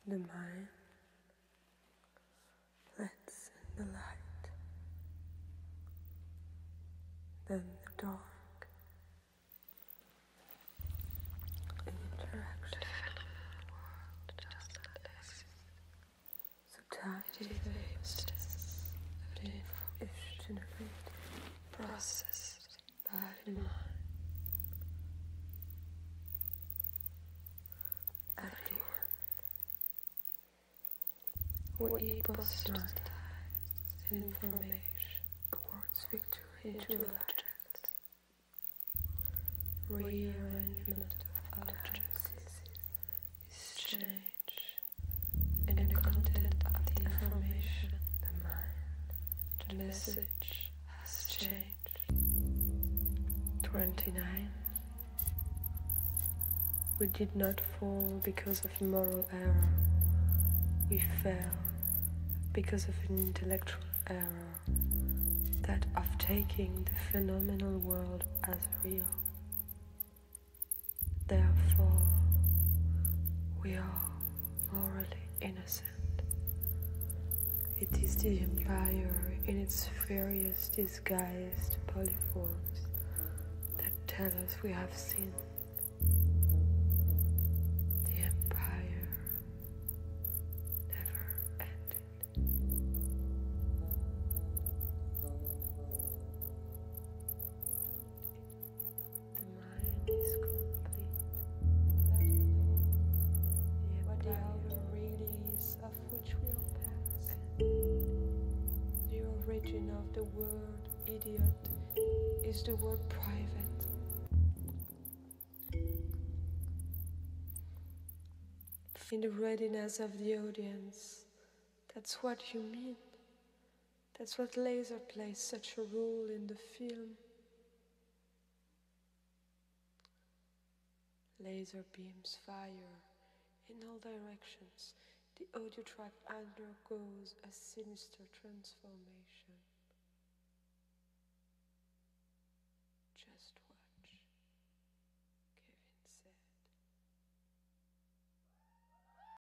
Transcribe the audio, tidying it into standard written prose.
The mind flits in the light, then the dark. Interaction. The world does not exist. So time It is a hostess of the is generated, processed by the mind. At the end, we postmortem Information towards victory into into objects. rearrangement of of objects objects, is change in the content of the information. the mind. The message has changed. 29. We did not fall because of moral error. We fell because of an intellectual error, that of taking the phenomenal world as real. Therefore, we are morally innocent. It is the empire in its various disguised polyforms that tell us we have sinned. The empire never ended. The mind is complete, let alone what the outer release of which we are passing. The origin of the word idiot is the word private. In the readiness of the audience, that's what you mean. That's what laser plays such a role in the film. Laser beams fire in all directions. The audio track undergoes a sinister transformation.